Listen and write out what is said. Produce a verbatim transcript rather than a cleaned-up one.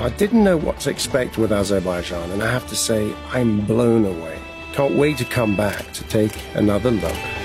I didn't know what to expect with Azerbaijan, and I have to say, I'm blown away. Can't wait to come back to take another look.